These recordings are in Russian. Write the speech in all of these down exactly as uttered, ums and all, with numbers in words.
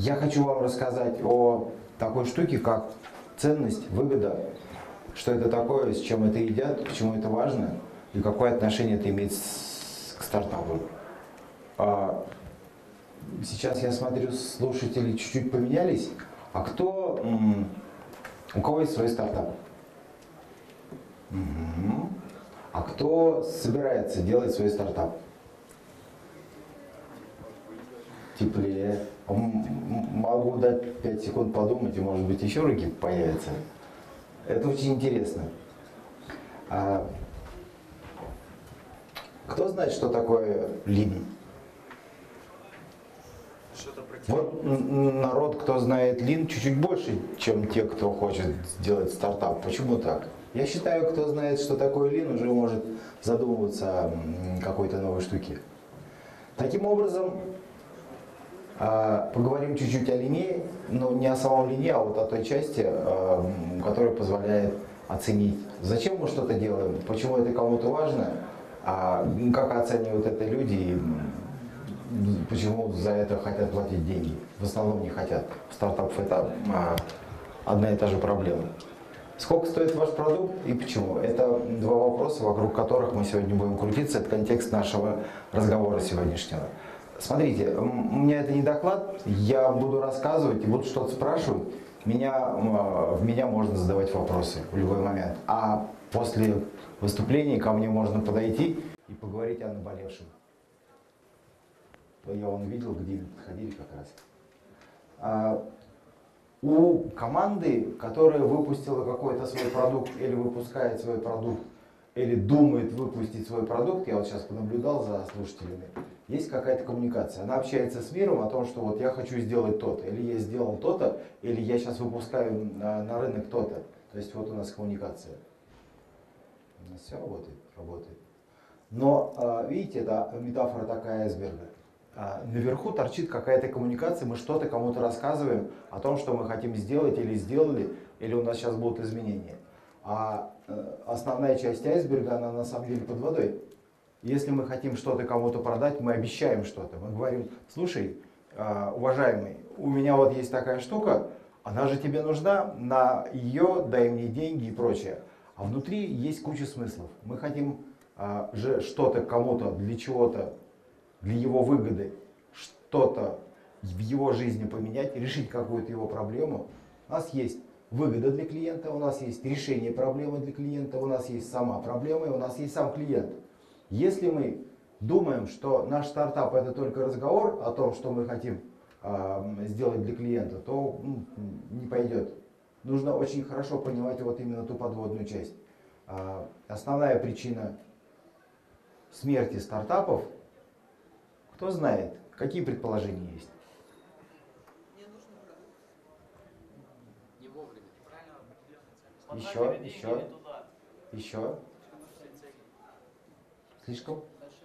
Я хочу вам рассказать о такой штуке, как ценность, выгода, что это такое, с чем это едят, почему это важно и какое отношение это имеет с, к стартапу. А, сейчас я смотрю, слушатели чуть-чуть поменялись. А кто, м, у кого есть свой стартап? Угу. А кто собирается делать свой стартап? Теплее. Могу дать пять секунд подумать, и может быть еще руки появятся. Это очень интересно. А кто знает, что такое лин? Вот народ, кто знает лин, чуть-чуть больше, чем те, кто хочет сделать стартап. Почему так? Я считаю, кто знает, что такое лин, уже может задумываться о какой-то новой штуке. Таким образом, поговорим чуть-чуть о лине, но не о самом лине, а вот о той части, которая позволяет оценить, зачем мы что-то делаем, почему это кому-то важно, а как оценивают это люди, и почему за это хотят платить деньги. В основном не хотят. В стартапах это одна и та же проблема. Сколько стоит ваш продукт и почему? Это два вопроса, вокруг которых мы сегодня будем крутиться. Это контекст нашего разговора сегодняшнего. Смотрите, у меня это не доклад, я буду рассказывать и буду что-то спрашивать. Меня, в меня можно задавать вопросы в любой момент. А после выступления ко мне можно подойти и поговорить о наболевшем. Я вон видел, где подходили как раз. А, у команды, которая выпустила какой-то свой продукт или выпускает свой продукт, или думает выпустить свой продукт, я вот сейчас понаблюдал за слушателями, есть какая-то коммуникация. Она общается с миром о том, что вот я хочу сделать то-то, или я сделал то-то, или я сейчас выпускаю на, на рынок то-то. То есть вот у нас коммуникация. У нас все работает, работает. Но, видите, это метафора такая айсберга. Наверху торчит какая-то коммуникация, мы что-то кому-то рассказываем о том, что мы хотим сделать или сделали, или у нас сейчас будут изменения. А основная часть айсберга, она на самом деле под водой. Если мы хотим что-то кому-то продать, мы обещаем что-то. Мы говорим: слушай, уважаемый, у меня вот есть такая штука, она же тебе нужна, на ее дай мне деньги и прочее. А внутри есть куча смыслов. Мы хотим же что-то кому-то для чего-то, для его выгоды, что-то в его жизни поменять, решить какую-то его проблему. У нас есть выгода для клиента, у нас есть решение проблемы для клиента, у нас есть сама проблема и у нас есть сам клиент. Если мы думаем, что наш стартап это только разговор о том, что мы хотим э, сделать для клиента, то ну, не пойдет. Нужно очень хорошо понимать вот именно ту подводную часть. Э, основная причина смерти стартапов, кто знает, какие предположения есть? Еще, еще, еще. Слишком?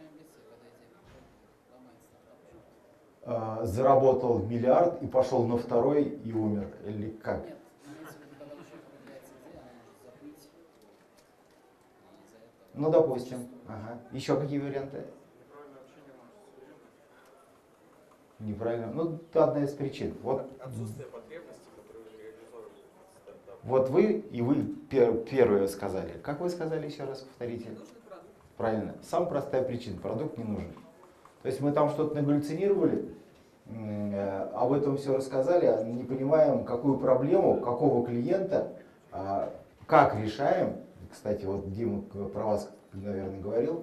А, заработал миллиард и пошел на второй и умер. Или как? Ну, допустим. Ага. Еще какие варианты? Неправильно. Ну, это одна из причин. Вот. Отсутствие потребностей, которые уже реализованы в стартапе. Вот вы и вы пер, первые сказали. Как вы сказали, еще раз повторите? Правильно. Самая простая причина. Продукт не нужен. То есть мы там что-то нагаллюцинировали, об этом все рассказали, а не понимаем, какую проблему, какого клиента, как решаем. Кстати, вот Дима про вас, наверное, говорил.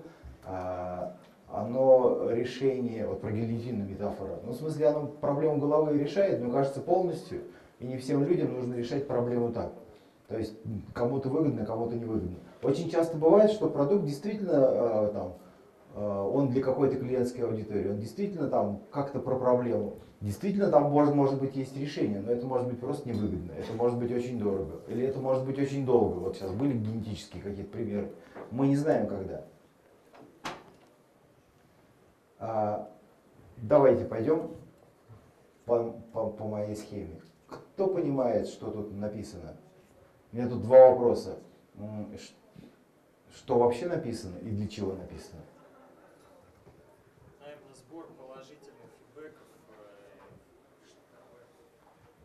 Оно решение, вот про гильотинную метафора, ну в смысле оно проблему головы решает, но кажется полностью, и не всем людям нужно решать проблему так. То есть кому-то выгодно, кому-то невыгодно. Очень часто бывает, что продукт действительно там, он для какой-то клиентской аудитории, он действительно там как-то про проблему. Действительно там может, может быть есть решение, но это может быть просто невыгодно, это может быть очень дорого, или это может быть очень долго. Вот сейчас были генетические какие-то примеры, мы не знаем когда. А, давайте пойдем по, по, по моей схеме. Кто понимает, что тут написано? У меня тут два вопроса. Что вообще написано и для чего написано? Наверное, сбор положительных фидбэков.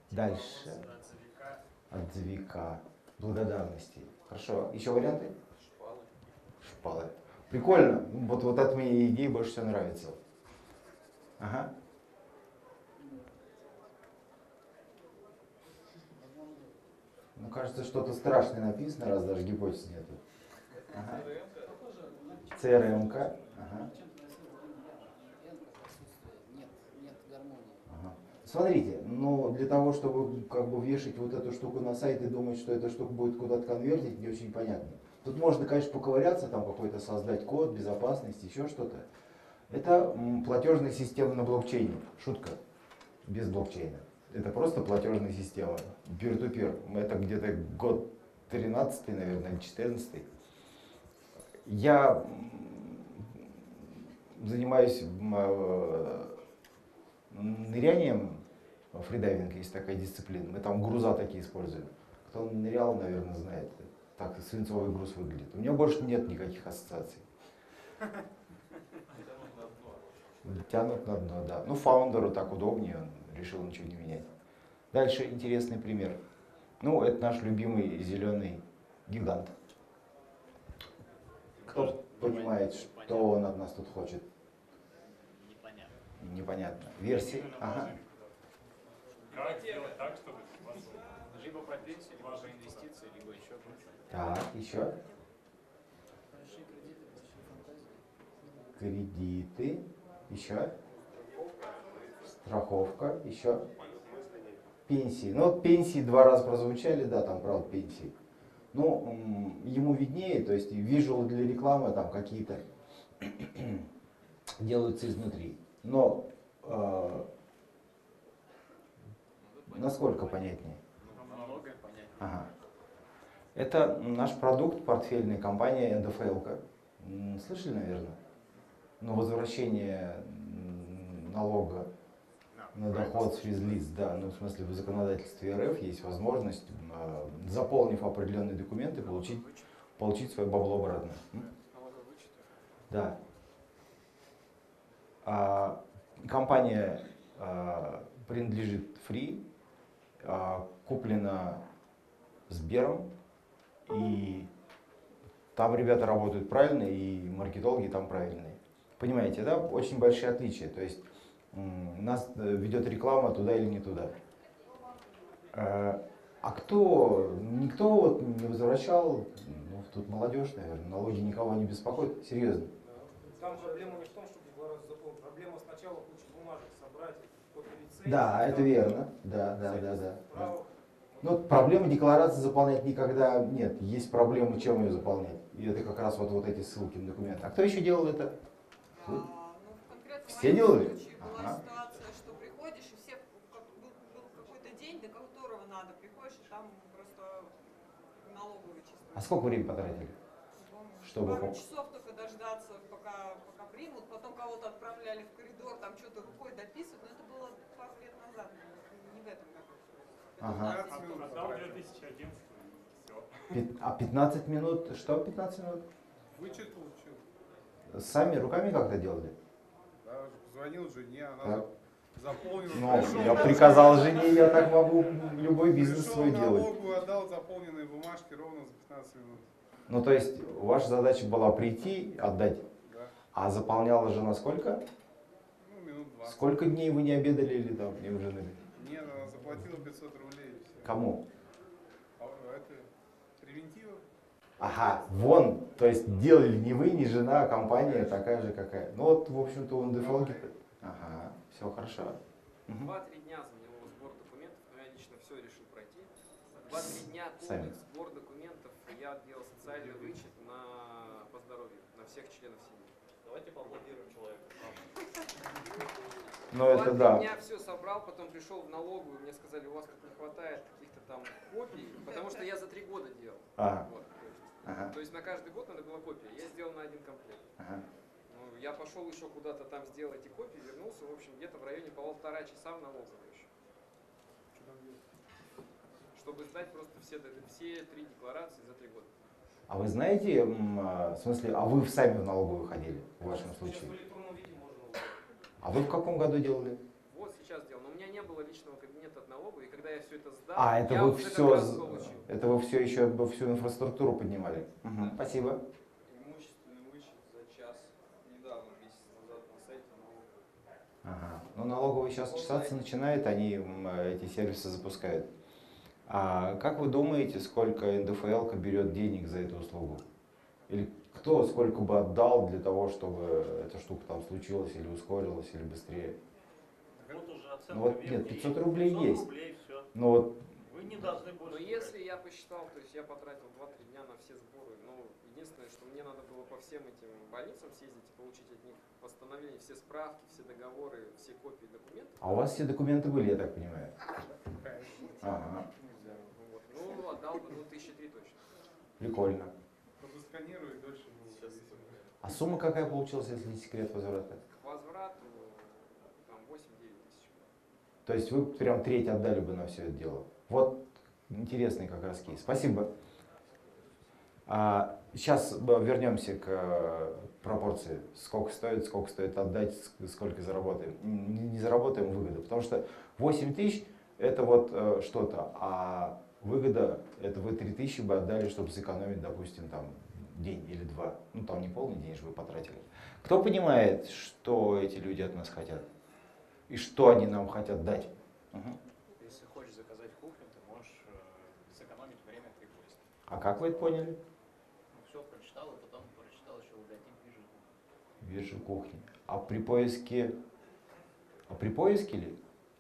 Дальше. Отзывика. Благодарности. Хорошо. Еще варианты? Шпалы. Шпалы. Прикольно. Вот, вот от моей идеи больше всего нравится. Ага. Ну, кажется, что-то страшное написано, раз даже гипотез нету. Ага. цэ эр эм-ка. Ага. Ага. Смотрите, ну для того, чтобы как бы вешать вот эту штуку на сайт и думать, что эта штука будет куда-то конвертить, не очень понятно. Тут можно, конечно, поковыряться, там какой-то создать код, безопасность, еще что-то. Это м, платежная система на блокчейне. Шутка. Без блокчейна. Это просто платежная система. Peer-to-peer. Это где-то год тринадцатый, наверное, или четырнадцатый. Я занимаюсь нырянием. Фридайвинг есть такая дисциплина. Мы там груза такие используем. Кто нырял, наверное, знает. Так свинцовый груз выглядит. У меня больше нет никаких ассоциаций. Тянут на дно, да. Ну, фаундеру так удобнее, он решил ничего не менять. Дальше интересный пример. Ну, это наш любимый зеленый гигант. Кто понимает, что он от нас тут хочет? Непонятно. Непонятно. Версии? Ага. Как сделать так, чтобы либо про пенсию, либо про инвестиции, либо еще больше. Так, еще. Кредиты. Еще. Страховка. Еще. Пенсии. Ну вот пенсии два раза прозвучали, да, там правда пенсии. Ну, ему виднее, то есть визуалы для рекламы там какие-то делаются изнутри. Но э, насколько понятнее? Многое понятно. Ага. Это наш продукт, портфельная компания эн дэ эф эл-ка. Слышали, наверное? Ну, возвращение налога на доход с физлиц, да, ну в смысле в законодательстве эр эф есть возможность, э, заполнив определенные документы, получить, получить свое бабло обратно. Да. А, компания а, принадлежит Free, а, куплена Сбером, и там ребята работают правильно, и маркетологи там правильные. Понимаете, да? Очень большие отличия. То есть нас ведет реклама туда или не туда. А кто, никто вот не возвращал, ну, тут молодежь, наверное, налоги никого не беспокоит, серьезно. Там проблема не в том, чтобы декларацию заполнить, проблема сначала кучу бумажек собрать, копии лицензии. Да, это верно, да, да, да, да. да. Но проблемы декларации заполнять никогда нет, есть проблема, чем ее заполнять. И это как раз вот, вот эти ссылки на документы. А кто еще делал это? А, ну, конкретно Все в моем делали? случае была Ага. ситуация, что приходишь, и все, как, был, был какой-то день, до которого надо, приходишь, и там просто налоговый чисто. А сколько времени потратили? Чтобы Пару пом- часов только дождаться, пока, пока примут, потом кого-то отправляли в коридор, там что-то рукой дописывать, но это было пару лет назад, не в этом году. Это Ага. у нас здесь Отдал две тысячи одиннадцатый, все. Пят- А пятнадцать минут, что пятнадцать минут? Вычет получил. Сами руками как-то делали? Да, позвонил жене, она Так. заполнила. Ну, Пришел я на- приказал жене, я так могу любой бизнес Пришел свой на делать. налоговую, отдал заполненные бумажки ровно за пятнадцать минут. Ну, то есть, ваша задача была прийти, отдать. Да. А заполняла жена сколько? Ну, минут двадцать. Сколько дней вы не обедали или там не ужинали? Нет, она заплатила пятьсот рублей и все. Кому? А это превентива? Ага, вон, то есть делали не вы, не жена, а компания такая же, какая. Ну вот, в общем-то, он дефолт. Ага, все хорошо. Мгм. Два-три дня заняло сбор документов, но я лично все решил пройти. Два-три дня Сами. полных сбор документов, я делал социальный вычет на, по здоровью, на всех членов семьи. Давайте поаплодируем человеку. Ну это Два-три да. дня все собрал, потом пришел в налоговую, мне сказали, у вас как не хватает каких-то там копий, потому что я за три года делал. А, Вот, то, есть, ага, то есть на каждый год надо было копия. Я сделал на один комплект. ага. Ну, я пошел еще куда-то там сделать эти копии, вернулся, в общем, где-то в районе полтора часа в налоговую еще. Чтобы сдать просто все, все три декларации за три года. А вы знаете, м, а, в смысле, а вы сами в налоговую ходили в вашем случае? Сейчас в электронном виде можно. А вы в каком году делали? В Вот сейчас делал. Но у меня не было личного кабинета от налоговой, и когда я все это сдал, А, это я вы уже как все, раз получил. это вы все еще бы всю инфраструктуру поднимали. Мгм, спасибо. Имущественный вычет за час. Недавно, месяц назад на сайте налоговой. Ага. Ну, налоговые сейчас чесаться начинают, они м, эти сервисы запускают. А как вы думаете, сколько эн дэ эф эл берет денег за эту услугу? Или кто сколько бы отдал для того, чтобы эта штука там случилась, или ускорилась, или быстрее? Вот уже оценка Ну вот верхняя. нет, пятьсот рублей есть. рублей, все. Ну вот, Вы не должны Но больше. если я посчитал, то есть я потратил два-три дня на все сборы, ну, единственное, что мне надо было по всем этим больницам съездить и получить от них постановление, все справки, все договоры, все копии документов. а у вас все документы были, я так понимаю? Ага, Вот. Ну, отдал бы, ну, тысячи три точно. прикольно. Подосканирую и дольше будет зависеть. А сумма какая получилась, если не секрет возврата? К возврату там восемь-девять тысяч. То есть вы прям треть отдали бы на все это дело. Вот интересный как раз кейс. Спасибо. А, сейчас вернемся к э, пропорции. Сколько стоит, сколько стоит отдать, ск- сколько заработаем. Не, не заработаем выгоду. Потому что восемь тысяч это вот э, что-то, а выгода это вы три тысячи бы отдали, чтобы сэкономить, допустим, там день или два. Ну там не полный день же вы потратили. Кто понимает, что эти люди от нас хотят? И что они нам хотят дать? Мгм. Если хочешь заказать кухню, ты можешь э, сэкономить время при поиске. А как вы это поняли? Ну, все прочитал, и потом прочитал еще логотип биржи. Биржа кухни. А при поиске... А при поиске ли?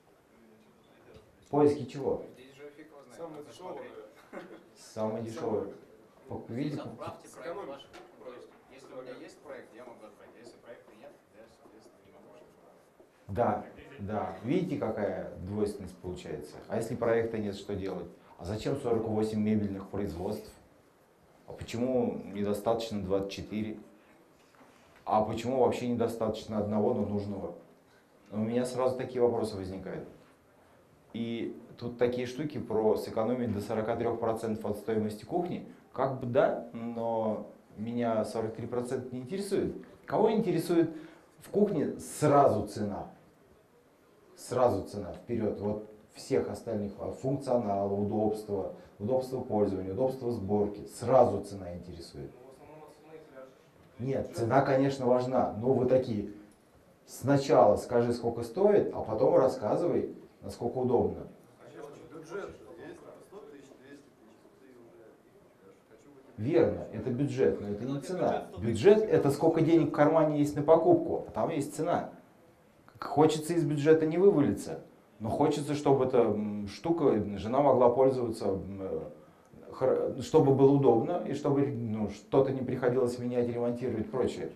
Поиске чего? Здесь же фиг его знает. Самое надо дешевое. смотреть. Самое дешевое. По- Видите? Отправьте проект Сэкономить. ваш. То есть, если у меня есть проект, я могу отправить. Если проекта нет, я, соответственно, не могу. чтобы- Да, да. Видите, какая двойственность получается? А если проекта нет, что делать? А зачем сорок восемь мебельных производств? А почему недостаточно двадцать четыре? А почему вообще недостаточно одного, но нужного? У меня сразу такие вопросы возникают. И тут такие штуки про сэкономить до сорок три процента от стоимости кухни. Как бы да, но меня сорок три процента не интересует. Кого интересует в кухне сразу цена? Сразу цена, вперед. Вот всех остальных, а, функционала, удобства, удобства пользования, удобства сборки. Сразу цена интересует. Но в основном от цены пляж. Нет, цена, конечно, важна, но вы такие, сначала скажи, сколько стоит, а потом рассказывай, насколько удобно. Бюджет есть сто тысяч, двести тысяч, ты уже хочу быть. Верно, это бюджет, но это не цена. Бюджет – это сколько денег в кармане есть на покупку, а там есть цена. Хочется из бюджета не вывалиться, но хочется, чтобы эта м, штука, жена могла пользоваться, м, э, хор- чтобы было удобно, и чтобы ну, что-то не приходилось менять, ремонтировать и прочее.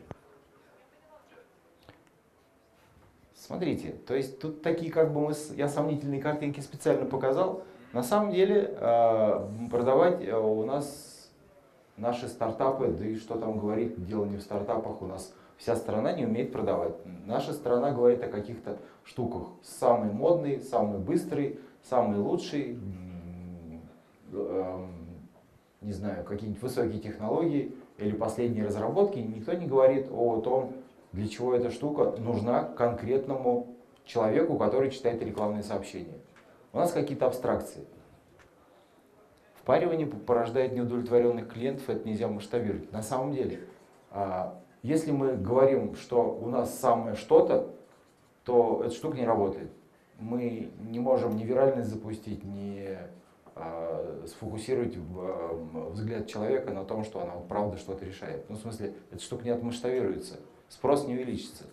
Смотрите, то есть тут такие как бы мы, с- я сомнительные картинки специально показал. На самом деле э, продавать э, у нас наши стартапы, да и что там говорить, дело не в стартапах, у нас вся страна не умеет продавать. Наша страна говорит о каких-то штуках. Самый модный, самый быстрый, самый лучший, м, эм, не знаю, какие-нибудь высокие технологии или последние разработки. Никто не говорит о том, для чего эта штука нужна конкретному человеку, который читает рекламные сообщения. У нас какие-то абстракции. Впаривание порождает неудовлетворенных клиентов, это нельзя масштабировать. На самом деле, а, если мы говорим, что у нас самое что-то, то эта штука не работает. Мы не можем ни виральность запустить, ни а, сфокусировать в- взгляд человека на том, что она вот правда что-то решает. Ну, в смысле, эта штука не отмасштабируется, спрос не увеличится.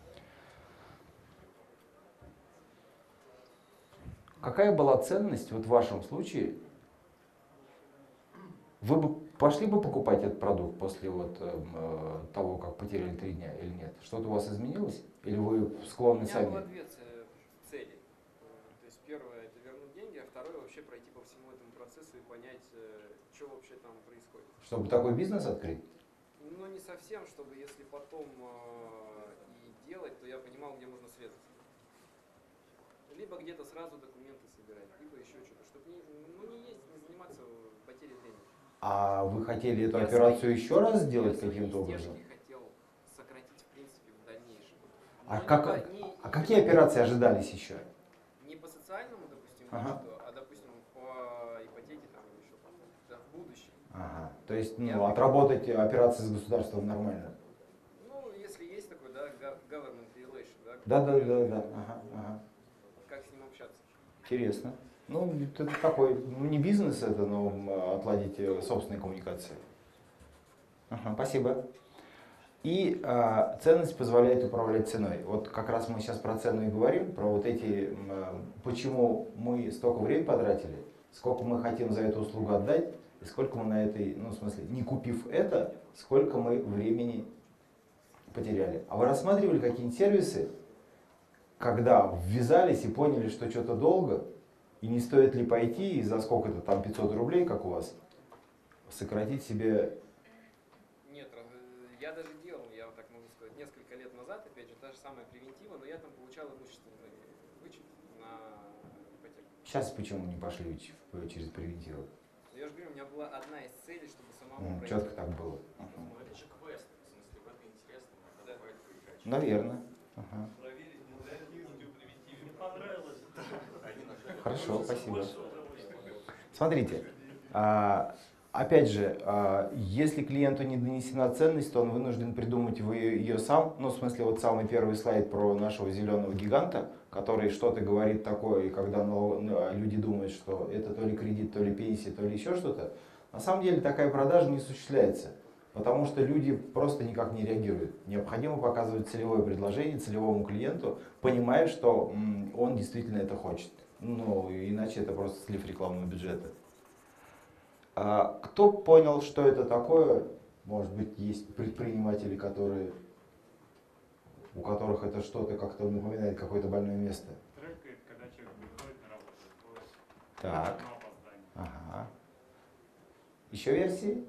Какая была ценность вот в вашем случае? Вы бы пошли бы покупать этот продукт после вот, э, того, как потеряли три дня или нет? Что-то у вас изменилось? Или вы У склонны меня было сами? две ц- цели. Э, То есть первое это вернуть деньги, а второе вообще пройти по всему этому процессу и понять, что вообще там происходит. Чтобы такой бизнес открыть? Ну не совсем, чтобы если потом э, и делать, то я понимал, где можно срезать. Либо где-то сразу документы собирать, либо еще что-то, чтобы не, ну, не ездить, не заниматься потерей времени. А вы хотели эту Я операцию свои- еще раз я сделать свои каким-то образом? издержки хотел сократить в принципе в дальнейшем. А, Не как, по- не- а какие операции ожидались еще? Не по социальному, допустим, Ага. вычету, а, допустим, по ипотеке там или еще по-то. Да, в будущем. Ага. То есть ну, отработать операции с государством нормально. Ну, если есть такой, да, го- government relation, да. Да, да, который, да, да. Ага, ага. Как с ним общаться. Интересно. Ну, это такой, ну не бизнес это, но м, отладить э, собственные коммуникации. Ага, спасибо. И а, ценность позволяет управлять ценой. Вот как раз мы сейчас про цену и говорим, про вот эти, м, а, почему мы столько времени потратили, сколько мы хотим за эту услугу отдать, и сколько мы на этой, ну в смысле, не купив это, сколько мы времени потеряли. А вы рассматривали какие-нибудь сервисы, когда ввязались и поняли, что что-то долго, и не стоит ли пойти и за сколько-то там пятьсот рублей, как у вас, сократить себе... Нет, раз- э, я даже делал, я вот так могу сказать, несколько лет назад, опять же, та же самая превентива, но я там получал имущественный вычет на ипотеку. Сейчас почему не пошли ч- через превентивы? Я же говорю, у меня была одна из целей, чтобы самому пройти. Четко так было. Ну, это же квест, в смысле, в это интересно, иногда Да. бывает поиграть. Наверное. Ага. Проверить модернизм в превентиве. Не понравилось. Они нажали. Хорошо, спасибо. Больше удовольствия. Смотрите, а, опять же, а, если клиенту не донесена ценность, то он вынужден придумать вы- ее сам. Ну, в смысле, вот самый первый слайд про нашего зеленого гиганта, который что-то говорит такое, и когда налог- ну, люди думают, что это то ли кредит, то ли пенсия, то ли еще что-то, на самом деле такая продажа не осуществляется, потому что люди просто никак не реагируют. Необходимо показывать целевое предложение целевому клиенту, понимая, что м, он действительно это хочет. Ну, иначе это просто слив рекламного бюджета. А кто понял, что это такое? Может быть, есть предприниматели, которые, у которых это что-то как-то напоминает какое-то больное место. Трекает, когда человек приходит на работу, выходит. Так. Одно опоздание. Ага. Еще версии?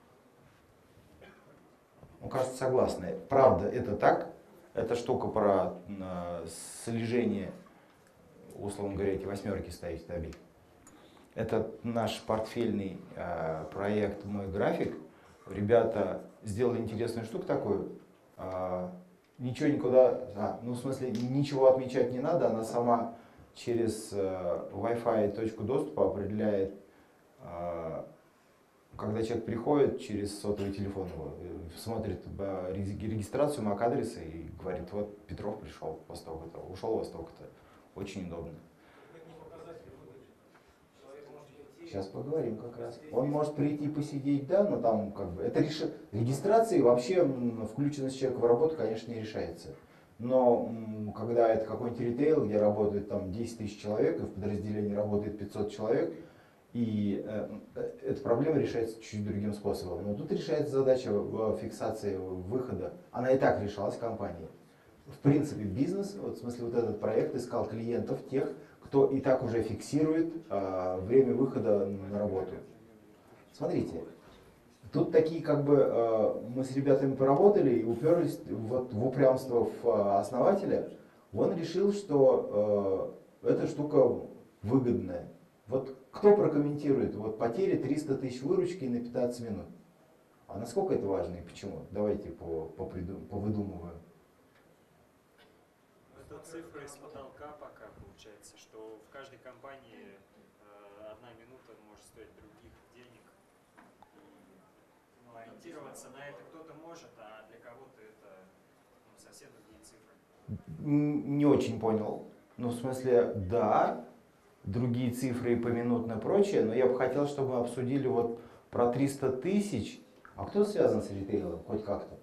Ну, кажется, согласны. Правда, это так. Эта штука про э, слежение, условно говоря, эти восьмерки ставить на биг. Это наш портфельный э, проект «Мой график». Ребята сделали интересную штуку такую. Э, ничего никуда, а, ну в смысле ничего отмечать не надо, она сама через э, Wi-Fi точку доступа определяет, э, когда человек приходит через сотовый телефон, его, э, смотрит э, регистрацию мак-адреса и говорит, вот Петров пришел во столько-то, ушел во столько-то. Очень удобно. Сейчас поговорим как раз. Он может прийти посидеть, да, но там как бы это реш... регистрация и вообще м, включенность человека в работу, конечно, не решается. Но м, когда это какой-нибудь ритейл, где работает там десять тысяч человек, и в подразделении работает пятьсот человек, и э, эта проблема решается чуть другим способом. Но тут решается задача в фиксации выхода. Она и так решалась компанией. В принципе, бизнес, вот в смысле вот этот проект искал клиентов, тех, кто и так уже фиксирует а, время выхода на работу. Смотрите, тут такие как бы а, мы с ребятами поработали и уперлись вот в упрямство в, а, основателя. Он решил, что а, эта штука выгодная. Вот кто прокомментирует вот потери триста тысяч выручки на пятнадцать минут? А насколько это важно и почему? Давайте по, по повыдумываем. Это цифра из потолка пока получается, что в каждой компании э, одна минута может стоить других денег. И ну, ориентироваться на это кто-то может, а для кого-то это ну, совсем другие цифры. Не очень понял. Ну, в смысле, да, другие цифры и поминутно и прочее, но я бы хотел, чтобы мы обсудили вот про триста тысяч. А кто связан с ритейлом, хоть как-то?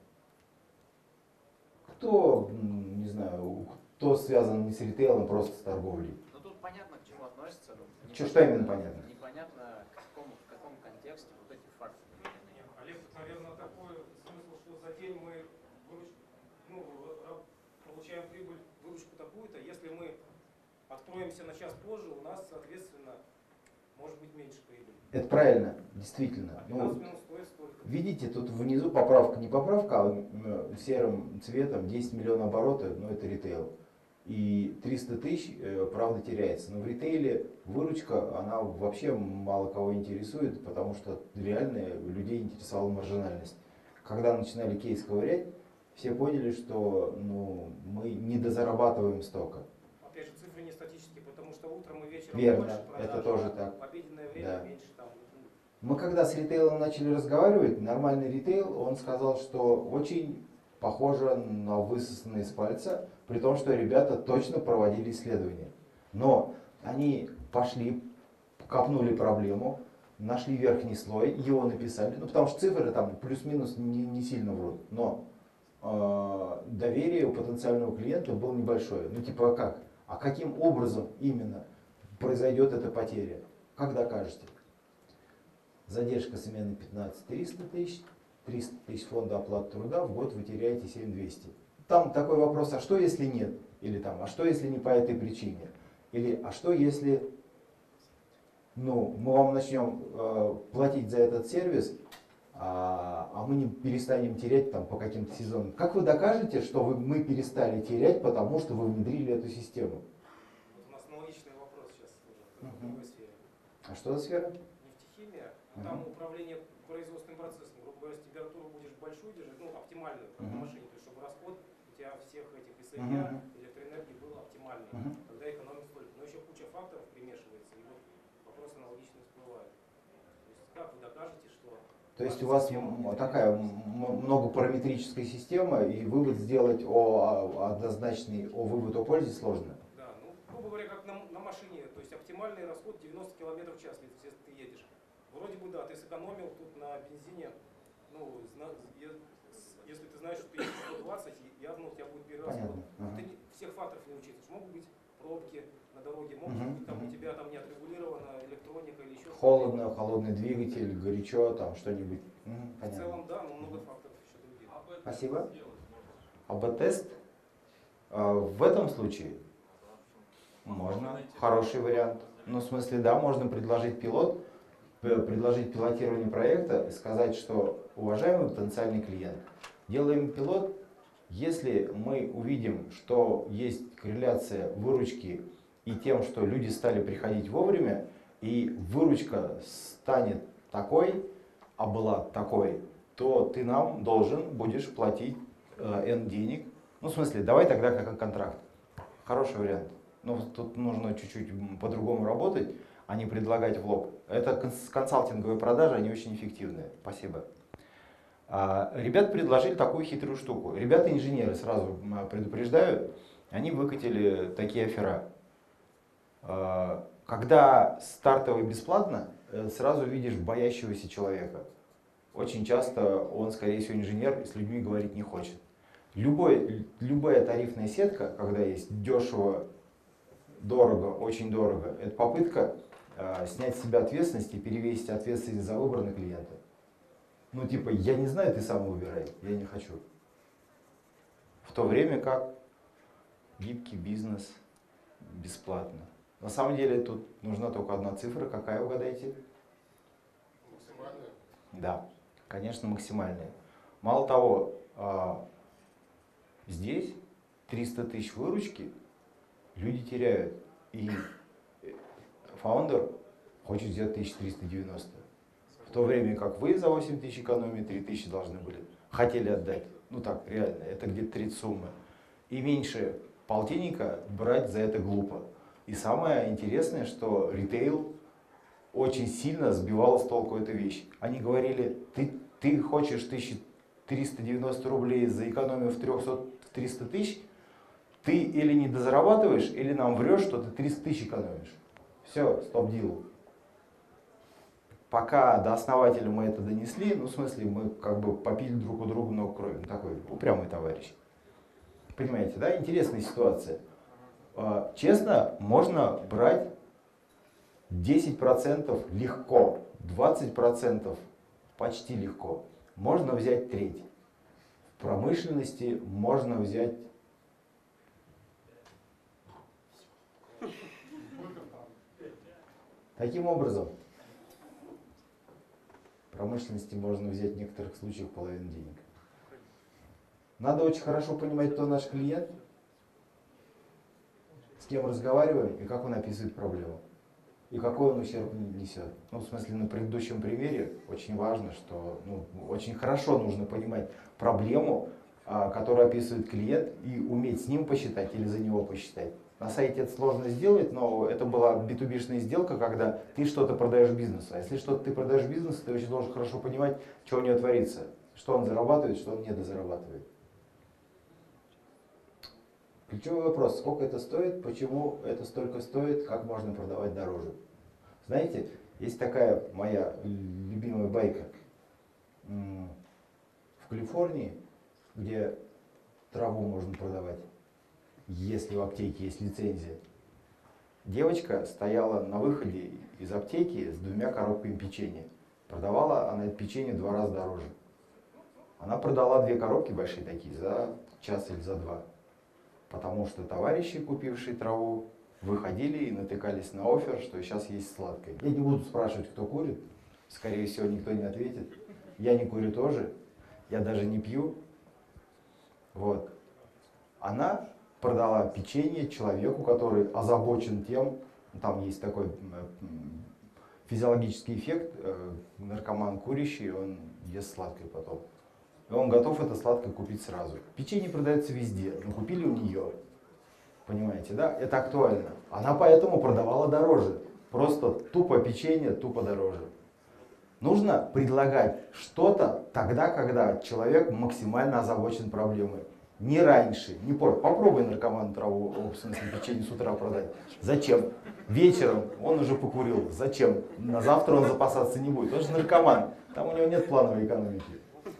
Кто, не знаю, кто связан не с ритейлом, просто с торговлей? Ну тут понятно, к чему относится. Что, что именно понятно? Непонятно, к какому, в каком контексте вот эти факты приведены. Нет, Олег, тут, наверное, такой смысл, что за день мы выручку, ну, ра- получаем прибыль, выручку такую-то. Если мы откроемся на час позже, у нас, соответственно, может быть меньше прибыли. Это правильно, действительно. А Ну, пятнадцать минут стоит столько. видите, тут внизу поправка, не поправка, а м, серым цветом десять миллионов оборотов, ну это ритейл. И триста тысяч, э, правда, теряется. Но в ритейле выручка, она вообще мало кого интересует, потому что реально людей интересовала маржинальность. Когда начинали кейс ковырять, все поняли, что ну, мы не дозарабатываем столько. Опять же, цифры не статические, потому что утром и вечером Верно, больше продаж, это тоже а так. в обеденное время Да. меньше там. Мы когда с ритейлом начали разговаривать, нормальный ритейл, он сказал, что очень похоже на высосанные из пальца, при том, что ребята точно проводили исследования. Но они пошли, копнули проблему, нашли верхний слой, его написали, ну потому что цифры там плюс-минус не, не сильно врут, но э, доверие у потенциального клиента было небольшое. Ну типа как? А каким образом именно произойдет эта потеря? Как докажете? Задержка смены пятнадцать триста тысяч, триста тысяч фонда оплаты труда, в год вы теряете семь двести. Там такой вопрос, а что если нет? Или там, а что если не по этой причине? Или, а что если ну, мы вам начнем э, платить за этот сервис, а, а мы не перестанем терять там по каким-то сезонам? Как вы докажете, что вы, мы перестали терять, потому что вы внедрили эту систему? Вот у нас аналогичный вопрос сейчас уже в Uh-huh. другой сфере. А что за сфера? Нефтехимия, Uh-huh. там управление производственным процессом, грубо говоря, если температуру будешь большую держать, ну, оптимальную, как Uh-huh. на машине, то есть чтобы расход у тебя всех этих и сырья, Uh-huh. электроэнергии был оптимальный, Uh-huh. тогда экономить столько. Но еще куча факторов примешивается, и вот вопрос аналогично всплывает. То есть как вы докажете, что... То есть у вас м- такая м- многопараметрическая система, и вывод сделать о, о однозначный, о вывод о пользе сложно? Да, ну, грубо говоря, как на, на машине, то есть оптимальный расход девяносто километров в час, если ты едешь. Вроде бы да, ты сэкономил тут на бензине, ну, зна- е- с- если ты знаешь, что ты едешь сто двадцать, явно у тебя будет перерасход. Понятно. Но Ага. ты не- всех факторов не учитываешь. Могут быть пробки на дороге, могут Мгм, быть там мгм. у тебя там не отрегулирована электроника или еще что-то. Холодно, холодный двигатель, горячо, там что-нибудь. Мгм, В понятно. целом да, но много факторов еще других. Спасибо. А бэ-тест а, в этом случае можно, хороший вариант. Ну, в смысле, да, можно предложить пилот, п- предложить пилотирование проекта и сказать, что, уважаемый потенциальный клиент, делаем пилот, если мы увидим, что есть корреляция выручки и тем, что люди стали приходить вовремя, и выручка станет такой, а была такой, то ты нам должен будешь платить э, N денег. Ну, в смысле, давай тогда как контракт. Хороший вариант. Но тут нужно чуть-чуть по-другому работать, а не предлагать в лоб. Это конс- консалтинговые продажи, они очень эффективные. Спасибо. А, ребята предложили такую хитрую штуку. Ребята-инженеры, сразу м, предупреждаю, они выкатили такие афера. А, когда стартовый бесплатно, э, сразу видишь боящегося человека. Очень часто он, скорее всего, инженер и с людьми говорить не хочет. Любой, любая тарифная сетка, когда есть дешево, дорого, очень дорого, это попытка э, снять с себя ответственность и перевесить ответственность за выбор на клиента. Ну типа, я не знаю, ты сам выбирай, я не хочу. В то время как гибкий бизнес бесплатно. На самом деле тут нужна только одна цифра, какая, угадайте? Максимальная. Да, конечно, максимальная. Мало того, а, здесь триста тысяч выручки люди теряют. И фаундер хочет сделать тысяча триста девяносто. В то время как вы за восемь тысяч экономии три тысячи должны были, хотели отдать. Ну так, реально, это где-то треть суммы. И меньше полтинника брать за это глупо. И самое интересное, что ритейл очень сильно сбивал с толку эту вещь. Они говорили, ты, ты хочешь тысяча триста девяносто рублей за экономию в триста тысяч, ты или не дозарабатываешь, или нам врешь, что ты триста тысяч экономишь. Все, стоп-дил. Пока до основателя мы это донесли, ну в смысле мы как бы попили друг у друга много крови. Ну, такой упрямый товарищ. Понимаете, да? Интересная ситуация. Честно, можно брать десять процентов легко, двадцать процентов почти легко. Можно взять треть. В промышленности можно взять таким образом. В промышленности можно взять в некоторых случаях половину денег. Надо очень хорошо понимать, кто наш клиент, с кем разговариваем и как он описывает проблему. И какой он ущерб несет. Ну, в смысле, на предыдущем примере очень важно, что ну, очень хорошо нужно понимать проблему, а, который описывает клиент, и уметь с ним посчитать или за него посчитать. На сайте это сложно сделать, но это была би ту би-шная сделка, когда ты что-то продаешь бизнесу. А если что-то ты продаешь бизнесу, ты очень должен хорошо понимать, что у него творится, что он зарабатывает, что он недозарабатывает. Ключевой вопрос, сколько это стоит, почему это столько стоит, как можно продавать дороже. Знаете, есть такая моя любимая байка. В Калифорнии, где траву можно продавать, если в аптеке есть лицензия, девочка стояла на выходе из аптеки с двумя коробками печенья. Продавала она это печенье в два раза дороже. Она продала две коробки большие такие за час или за два. Потому что товарищи, купившие траву, выходили и натыкались на оффер, что сейчас есть сладкое. Я не буду спрашивать, кто курит. Скорее всего, никто не ответит. Я не курю тоже. Я даже не пью. Вот. Она продала печенье человеку, который озабочен тем, там есть такой физиологический эффект, наркоман курящий, он ест сладкое потом. И он готов это сладкое купить сразу. Печенье продается везде, но купили у нее. Понимаете, да? Это актуально. Она поэтому продавала дороже. Просто тупо печенье, тупо дороже. Нужно предлагать что-то тогда, когда человек максимально озабочен проблемой. Не раньше, не позже. Попробуй наркоман траву, в смысле печенье с утра продать. Зачем? Вечером он уже покурил. Зачем? На завтра он запасаться не будет. Он же наркоман. Там у него нет плановой экономики.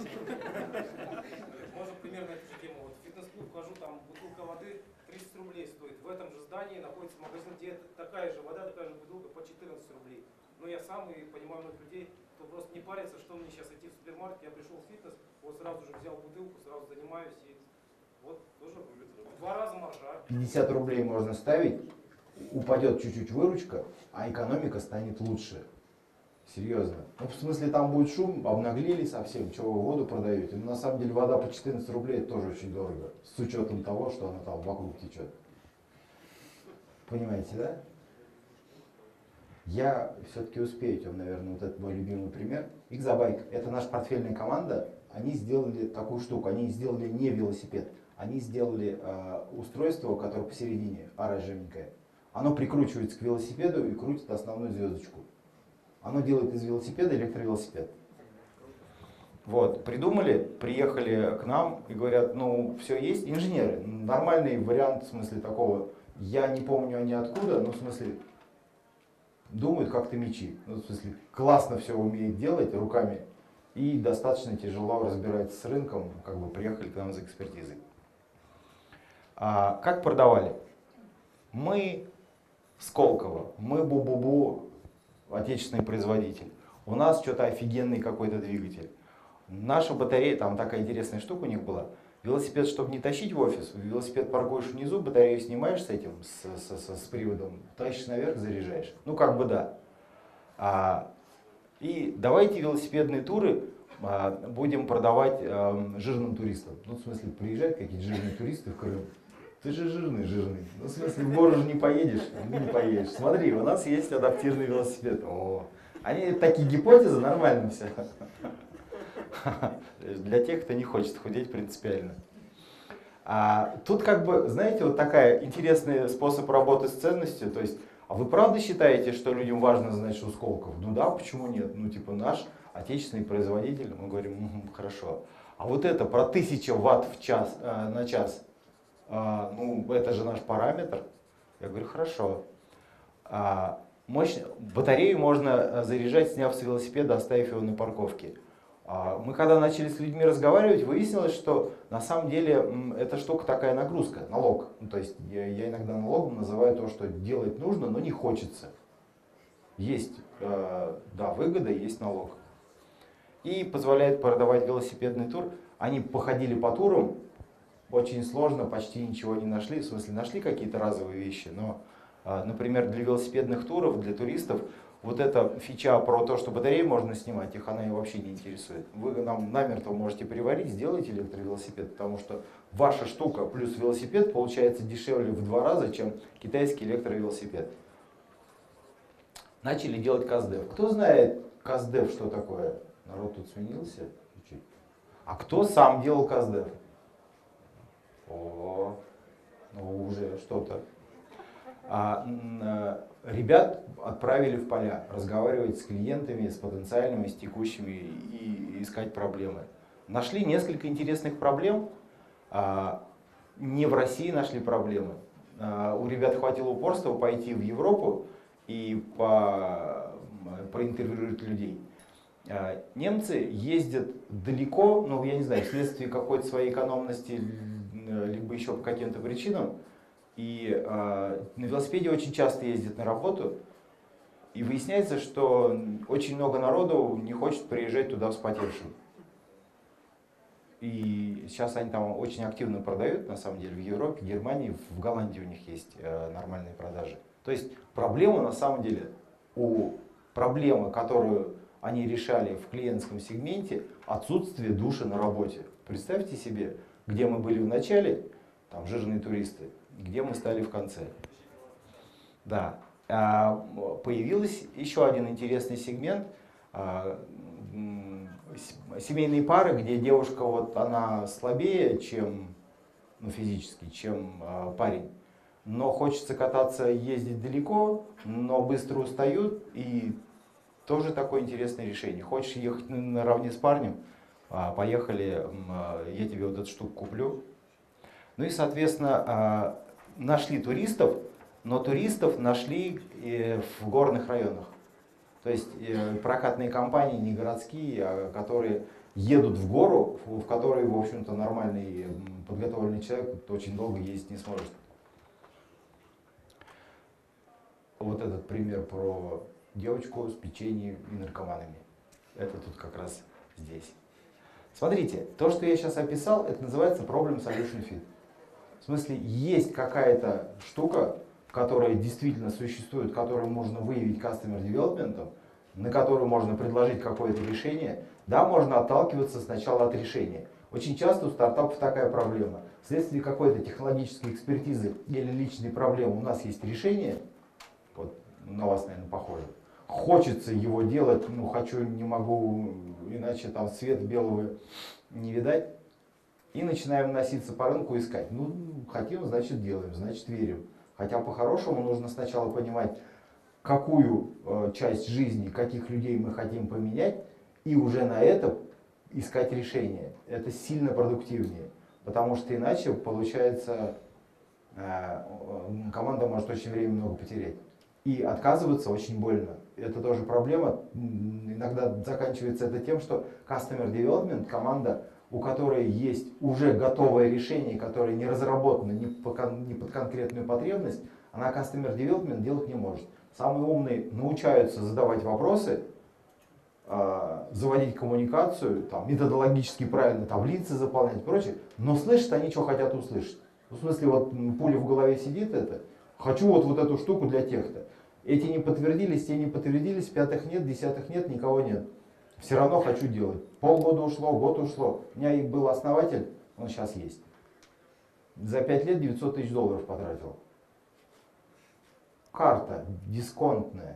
Можно примерно эту же тему. Вот в фитнес-клуб хожу, там бутылка воды тридцать рублей стоит. В этом же здании находится магазин, где такая же вода, такая же бутылка по четырнадцать рублей. Но я сам и понимаю многих людей, кто просто не парится, что мне сейчас идти в супермаркет. Я пришел в фитнес, вот сразу же взял бутылку, сразу занимаюсь. И вот тоже в два раза маржа. пятьдесят рублей можно ставить, упадет чуть-чуть выручка, а экономика станет лучше. Серьезно. Ну, в смысле, там будет шум, обнаглели совсем, чего вы воду продаете. Но на самом деле вода по четырнадцать рублей это тоже очень дорого, с учетом того, что она там вокруг течет. Понимаете, да? Я все-таки успею, вам, наверное, вот этот мой любимый пример. Икзабайк, это наша портфельная команда, они сделали такую штуку, они сделали не велосипед, они сделали э, устройство, которое посередине, оранжевенькое. Оно прикручивается к велосипеду и крутит основную звездочку. Оно делает из велосипеда электровелосипед. Вот, придумали, приехали к нам и говорят, ну, все есть, инженеры, нормальный вариант, в смысле такого, я не помню они откуда, но в смысле, думают как-то мечи. Ну, в смысле, классно все умеет делать руками и достаточно тяжело разбирается с рынком, как бы приехали к нам за экспертизой. А как продавали? Мы Сколково, мы Бу-Бу-Бу, отечественный производитель. У нас что-то офигенный какой-то двигатель. Наша батарея, там такая интересная штука у них была. Велосипед, чтобы не тащить в офис, велосипед паркуешь внизу, батарею снимаешь с этим, с, с, с, с приводом, тащишь наверх, заряжаешь. Ну как бы да. А, и давайте велосипедные туры а, будем продавать а, жирным туристам. Ну в смысле, приезжают какие-то жирные туристы в Крым. Ты же жирный, жирный. Ну, в смысле, в гору же не поедешь, не поедешь. Смотри, у нас есть адаптивный велосипед. О, они такие гипотезы, нормально все. Для тех, кто не хочет худеть принципиально. А тут как бы, знаете, вот такая интересный способ работы с ценностью. То есть, а вы правда считаете, что людям важно знать, что у Сколково? Ну да, почему нет? Ну типа наш отечественный производитель. Мы говорим, угу, хорошо. А вот это про тысячу ватт в час, э, на час. А, ну, это же наш параметр. Я говорю, хорошо. А, мощь, батарею можно заряжать, сняв с велосипеда, оставив его на парковке. А, мы когда начали с людьми разговаривать, выяснилось, что на самом деле м, эта штука такая нагрузка, налог. Ну, то есть я, я иногда налогом называю то, что делать нужно, но не хочется. Есть э, да, выгода, есть налог. И позволяет продавать велосипедный тур. Они походили по турам. Очень сложно, почти ничего не нашли. В смысле, нашли какие-то разовые вещи, но, например, для велосипедных туров, для туристов, вот эта фича про то, что батареи можно снимать, их она и вообще не интересует. Вы нам намертво можете приварить, сделайте электровелосипед, потому что ваша штука плюс велосипед получается дешевле в два раза, чем китайский электровелосипед. Начали делать КАЗДЕВ. Кто знает КАЗДЕВ, что такое? Народ тут сменился чуть-чуть. А кто сам делал КАЗДЕВ? О, ну уже что-то. А, ребят отправили в поля разговаривать с клиентами, с потенциальными, с текущими и искать проблемы. Нашли несколько интересных проблем. А, не в России нашли проблемы. А, у ребят хватило упорства пойти в Европу и по, проинтервьюировать людей. А, немцы ездят далеко, ну я не знаю, вследствие какой-то своей экономности, либо еще по каким-то причинам. И э, на велосипеде очень часто ездят на работу, и выясняется, что очень много народу не хочет приезжать туда вспотевшим. И сейчас они там очень активно продают, на самом деле, в Европе, Германии, в Голландии у них есть э, нормальные продажи. То есть проблема, на самом деле, у проблемы, которую они решали в клиентском сегменте, отсутствие души на работе. Представьте себе, где мы были в начале, там жирные туристы, где мы стали в конце. Да. Появился еще один интересный сегмент. Семейные пары, где девушка вот, она слабее, чем ну, физически, чем парень. Но хочется кататься, ездить далеко, но быстро устают. И тоже такое интересное решение. Хочешь ехать наравне с парнем? Поехали, я тебе вот эту штуку куплю. Ну и, соответственно, нашли туристов, но туристов нашли в горных районах. То есть прокатные компании, не городские, а которые едут в гору, в которой, в общем-то, нормальный подготовленный человек очень долго ездить не сможет. Вот этот пример про девочку с печеньем и наркоманами. Это тут как раз здесь. Смотрите, то, что я сейчас описал, это называется Problem Solution Fit. В смысле, есть какая-то штука, которая действительно существует, которую можно выявить Customer Development, на которую можно предложить какое-то решение. Да, можно отталкиваться сначала от решения. Очень часто у стартапов такая проблема. Вследствие какой-то технологической экспертизы или личной проблемы у нас есть решение, вот на вас, наверное, похоже. Хочется его делать, ну хочу, не могу, иначе там свет белого не видать. И начинаем носиться по рынку, искать. Ну, хотим, значит делаем, значит верим. Хотя по-хорошему нужно сначала понимать, какую э, часть жизни, каких людей мы хотим поменять, и уже на это искать решение. Это сильно продуктивнее. Потому что иначе, получается, э, команда может очень время много потерять. И отказываться очень больно. Это тоже проблема. Иногда заканчивается это тем, что Customer Development, команда, у которой есть уже готовое решение, которое не разработано ни, по, ни под конкретную потребность, она Customer Development делать не может. Самые умные научаются задавать вопросы, э, заводить коммуникацию, там, методологически правильно таблицы заполнять и прочее, но слышат они, что хотят услышать. В смысле, вот пуля в голове сидит это, хочу вот, вот эту штуку для тех-то. Эти не подтвердились, те не подтвердились, пятых нет, десятых нет, никого нет. Все равно хочу делать. Полгода ушло, год ушло. У меня был основатель, он сейчас есть. За пять лет девятьсот тысяч долларов потратил. Карта дисконтная.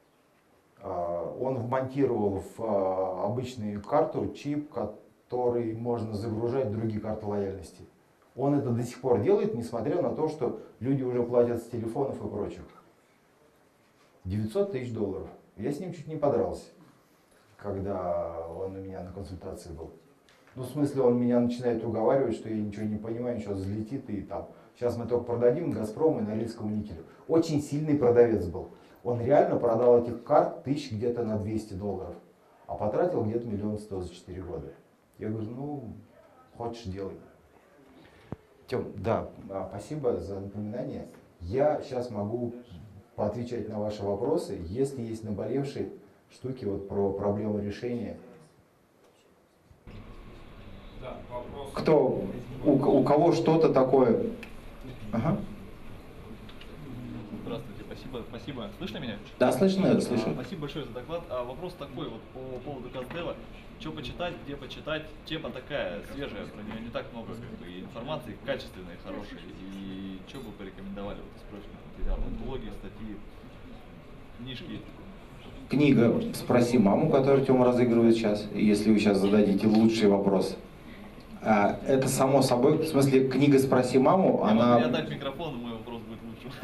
Он вмонтировал в обычную карту чип, который можно загружать в другие карты лояльности. Он это до сих пор делает, несмотря на то, что люди уже платят с телефонов и прочих. девятьсот тысяч долларов. Я с ним чуть не подрался, когда он у меня на консультации был. Ну, в смысле, он меня начинает уговаривать, что я ничего не понимаю, сейчас взлетит и там. Сейчас мы только продадим Газпрому и Норильскому никелю. Очень сильный продавец был. Он реально продал этих карт тысяч где-то на двести долларов, а потратил где-то миллион сто за четыре года. Я говорю, ну, хочешь делай. Тем, да, спасибо за напоминание. Я сейчас могу поотвечать на ваши вопросы, если есть наболевшие штуки вот про проблему решения. Да, вопрос. Кто, у, у кого что-то такое? Ага. Здравствуйте, спасибо, спасибо. Слышно меня? Да, слышно, слышно. А, спасибо большое за доклад. А вопрос такой вот по поводу Каздева. Что почитать, где почитать? Тема такая свежая, про нее не так много как бы, информации, качественной, хорошей. И что бы порекомендовали вот из прошлых материалов? Блоги, статьи, книжки. Книга «Спроси маму», которую Тёма разыгрывает сейчас, если вы сейчас зададите лучший вопрос. А, это само собой, в смысле, книга «Спроси маму», Я она... могу не отдать микрофон, и мой вопрос будет лучше.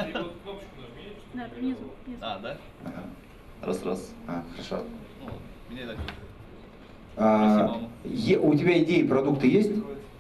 Да, внизу. внизу. А, да? Ага. Раз, раз. А, хорошо. Ну, меня и так лучше. А, Спроси маму. е- у тебя идеи, продукты есть?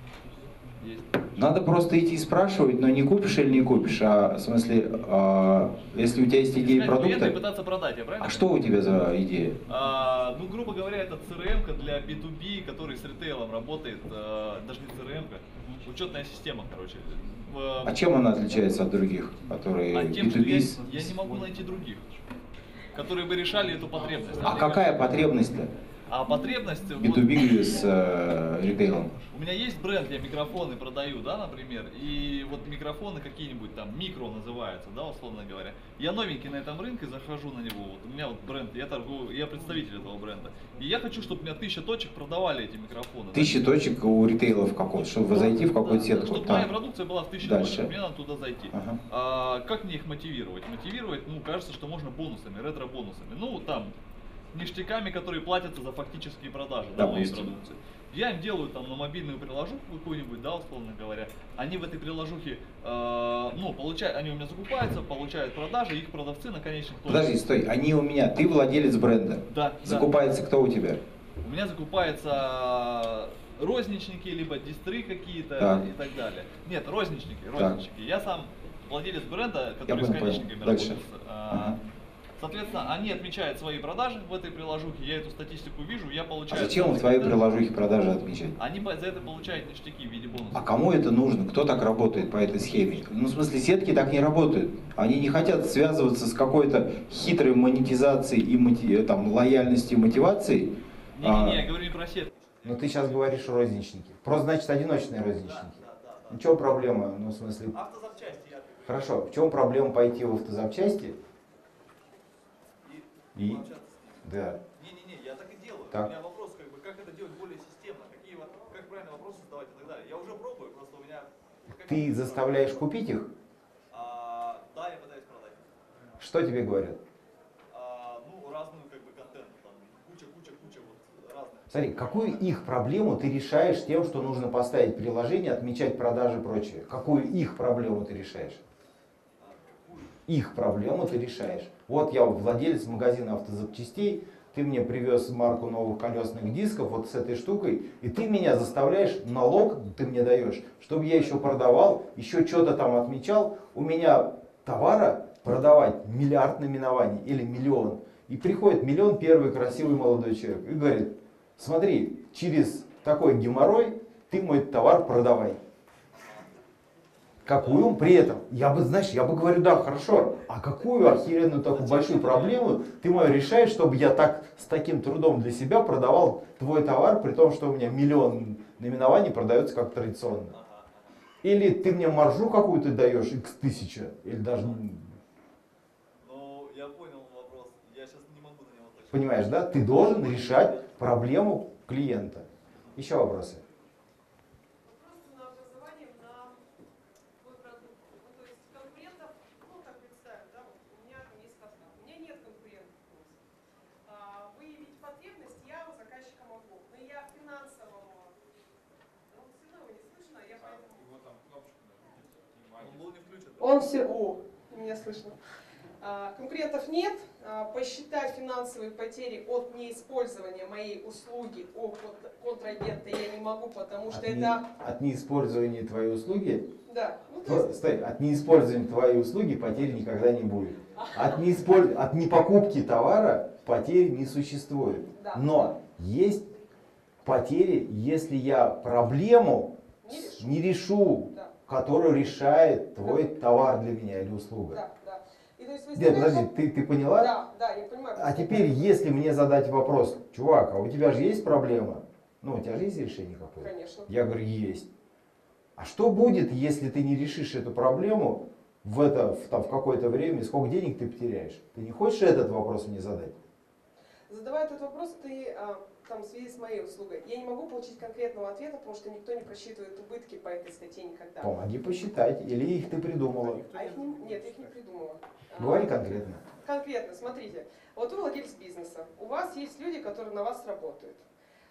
Есть. Надо просто идти спрашивать, но не купишь или не купишь, а в смысле, а, если у тебя есть идеи, Искать клиента и продукты, пытаться продать, я правильно? а что у тебя за идея? А, ну, грубо говоря, это си эр эм-ка для би ту би, который с ритейлом работает, а, даже не си эр эм-ка, учетная система, короче. В- А чем она отличается от других, которые а тем, что би ту би? я, я не могу найти других, которые бы решали эту потребность. А какая потребность-то А потребность... би ту би с э, ритейлом? У меня есть бренд, я микрофоны продаю, да, например, и вот микрофоны какие-нибудь там, микро называются, да, условно говоря. Я новенький на этом рынке, захожу на него, вот у меня вот бренд, я торгую, я представитель этого бренда. И я хочу, чтобы у меня тысяча точек продавали эти микрофоны. Тысячи точек у ритейлов какой-то, чтобы зайти в какую-то сетку. Чтобы Так. моя продукция была в тысяче Дальше. точек, мне надо туда зайти. Ага. А, как мне их мотивировать? Мотивировать, ну, кажется, что можно бонусами, ретро-бонусами. Ну, там, ништяками, которые платятся за фактические продажи, да, моей Допустим. продукции. Я им делаю там на мобильную приложуху какую-нибудь, да, условно говоря. Они в этой приложухе, э, ну, получают, они у меня закупаются, получают продажи, их продавцы на конечных точках. Подожди, стой, они у меня, ты владелец бренда. Да, Закупается кто у тебя? да. У меня закупаются розничники, либо дистры какие-то Так. и так далее. Нет, розничники, Так. розничники. Я сам владелец бренда, который с понял, конечниками понял. Дальше. работает. А, Ага. Соответственно, они отмечают свои продажи в этой приложухе, я эту статистику вижу, я А получаю... зачем в твоей приложухе продажи отмечать? Они по- за это получают ништяки в виде бонусов. А кому это нужно? Кто так работает по этой схеме? Ну, в смысле, сетки так не работают. Они не хотят связываться с какой-то хитрой монетизацией и мотив... там, лояльностью и мотивацией. Не-не-не, А, я говорю не про сетки. Ну, ты сейчас говоришь розничники. Просто, значит, одиночные розничники. Ну, в чем проблема? Ну, в смысле... Автозапчасти я... Хорошо, в чем проблема пойти в автозапчасти? И? Да. Не-не-не, я так и делаю. Так. У меня вопрос, как бы, как это делать более системно, какие, вот- как правильно вопросы задавать и так далее. Я уже пробую, просто у меня... Ты заставляешь купить их? А, да, я пытаюсь продать. Что тебе говорят? А, ну, разную, как бы, контент, там, куча-куча-куча, вот, разных. Смотри, какую их проблему ты решаешь тем, что нужно поставить приложение, отмечать продажи и прочее? Какую их проблему ты решаешь? Их проблему ты решаешь. Вот я владелец магазина автозапчастей, ты мне привез марку новых колесных дисков вот с этой штукой, и ты меня заставляешь, налог ты мне даешь, чтобы я еще продавал, еще что-то там отмечал. У меня товара продавать миллиард наименований или миллион. И приходит миллион первый красивый молодой человек и говорит: смотри, через такой геморрой ты мой товар продавай. Какую при этом? Я бы, знаешь, я бы говорю, да, хорошо. А какую охеренную такую большую проблему ты мою решаешь, чтобы я так с таким трудом для себя продавал твой товар, при том, что у меня миллион наименований продается как традиционно? Или ты мне маржу какую-то даешь, икс тысяча, или даже... Ну, я понял вопрос, я сейчас не могу на него точно. Понимаешь, да? Ты должен решать проблему клиента. Еще вопросы? Он все, о, меня слышно. А, конкурентов нет. А, посчитать финансовые потери от неиспользования моей услуги о контрагента я не могу, потому что от не, это... От неиспользования твоей услуги? Да. Ну, то То, есть... стой, от неиспользования твоей услуги потери никогда не будет. От, неиспольз... от непокупки товара потерь не существует. Да. Но есть потери, если я проблему Не решу. не решу, Да. которую решает твой товар для меня или услуга. Да, да. И, то есть, Нет, возникает подожди, воп- ты, ты поняла? Да, да, я понимаю. А теперь, если мне задать вопрос: чувак, а у тебя же есть проблема? Ну, у тебя же есть решение какое-то? Конечно. Я говорю, есть. А что будет, если ты не решишь эту проблему в, это, в, там, в какое-то время, и сколько денег ты потеряешь? Ты не хочешь этот вопрос мне задать? Задавая этот вопрос, ты а, там, в связи с моей услугой, я не могу получить конкретного ответа, потому что никто не просчитывает убытки по этой статье никогда. Помоги посчитать, или их ты придумала. А их не, нет, их не придумала. Говори конкретно. Конкретно, смотрите, вот вы владелец бизнеса, у вас есть люди, которые на вас работают.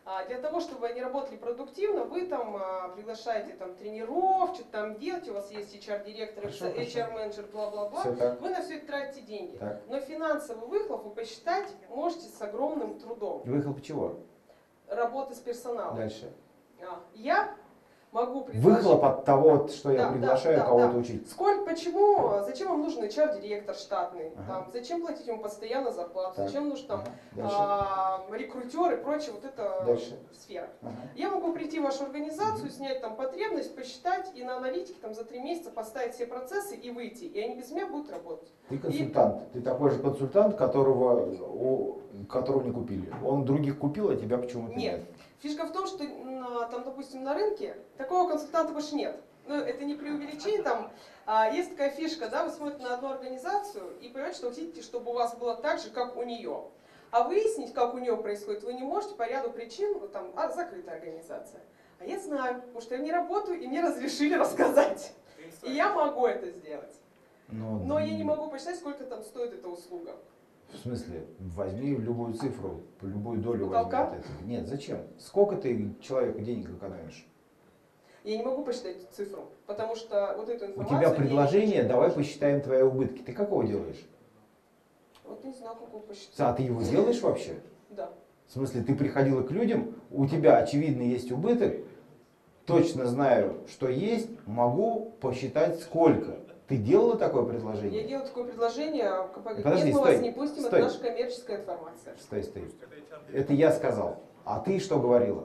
А, Для того, чтобы они работали продуктивно, вы там а, приглашаете там тренеров, что-то там делаете, у вас есть эйч ар-директор, Хорошо, эйч ар-менеджер, бла-бла-бла. Всё так. Вы на все это тратите деньги. Так. Но финансовый выхлоп вы посчитать можете с огромным трудом. Выхлоп чего? Работы с персоналом. Дальше. А, Я могу предложить... Выхлоп от того, что я Да, приглашаю да, да, кого-то да. учить. Сколько, почему, зачем вам нужен эйч ар-директор штатный? Ага. Там, зачем платить ему постоянно зарплату? Так. Зачем нужен там Ага. Дальше. а, рекрутер и прочее, вот это Дальше. сфера. Ага. Я могу прийти в вашу организацию, снять там потребность, посчитать и на аналитике там за три месяца поставить все процессы и выйти. И они без меня будут работать. Ты консультант. Ты такой же консультант, которого, у- которого не купили. Он других купил, а тебя почему-то Нет. нет. Фишка в том, что на, там, допустим, на рынке такого консультанта больше нет. Ну, это не преувеличение, там а, есть такая фишка, да, вы смотрите на одну организацию и понимаете, что вы хотите, чтобы у вас было так же, как у нее. А выяснить, как у нее происходит, вы не можете по ряду причин, ну, там, а, закрытая организация. А я знаю, потому что я не работаю, и мне разрешили рассказать. И я могу это сделать. Но, Но я не могу посчитать, сколько там стоит эта услуга. В смысле, возьми любую цифру, любую долю возьми Потолка? от этого. Нет, зачем? Сколько ты человеку денег экономишь? Я не могу посчитать цифру, потому что вот эту У информацию... тебя я не предложение, посчитаю. давай посчитаем твои убытки. Ты какого делаешь? Вот не знаю, какого посчитать. А ты его делаешь вообще? Да. В смысле, ты приходила к людям, у тебя очевидно есть убыток, точно знаю, что есть, могу посчитать сколько. Ты делала такое Я предложение? делаю такое предложение, как Подожди, нет, мы стой, вас не пустим, стой. это наша коммерческая информация. Стой, стой. Это я сказал. А ты что говорила?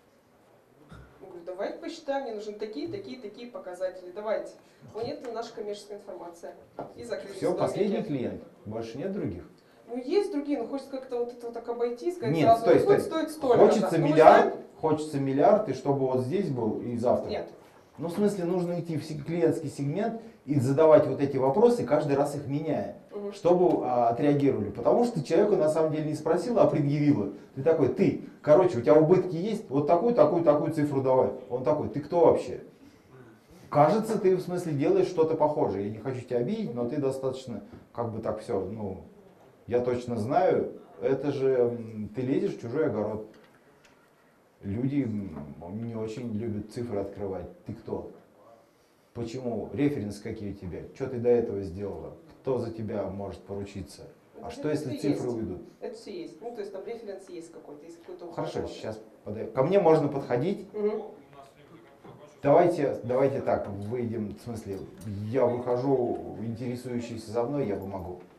Я говорю, давайте посчитаем, мне нужны такие, такие, такие показатели. Давайте. Но нет, это наша коммерческая информация. И закрылись Все, домики. последний клиент. Больше нет других? Ну есть другие, но хочется как-то вот это вот так обойти, сказать, Нет, сразу, стой, ну, стой. вот стоит столько. Хочется Ну, мы миллиард, знаем- хочется миллиард, и чтобы вот здесь был и завтра. Нет. Ну, в смысле, нужно идти в клиентский сегмент и задавать вот эти вопросы, каждый раз их меняя, Мгм. чтобы а, отреагировали. Потому что ты человеку на самом деле не спросила, а предъявила. Ты такой, ты, короче, у тебя убытки есть, вот такую, такую, такую цифру давай. Он такой, ты кто вообще? Кажется, ты в смысле делаешь что-то похожее. Я не хочу тебя обидеть, но ты достаточно, как бы так все, ну, я точно знаю, это же м, ты лезешь в чужой огород. Люди м, не очень любят цифры открывать. Ты кто? Почему? Референсы какие у тебя? Что ты до этого сделала? Кто за тебя может поручиться? А Это что если все цифры есть. уйдут? Это все есть. Ну, то есть там референс есть какой-то, есть какой-то... Хорошо, уход. сейчас подаю. Ко мне можно подходить. Мгм. Давайте, давайте так, выйдем, в смысле, я выхожу, интересующийся за мной, я помогу.